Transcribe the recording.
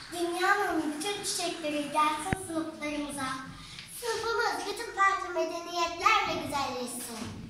Dünyanın bütün çiçekleri gelsin sınıflarımıza. Sınıfımız bütün farklı medeniyetlerle güzelleşsin.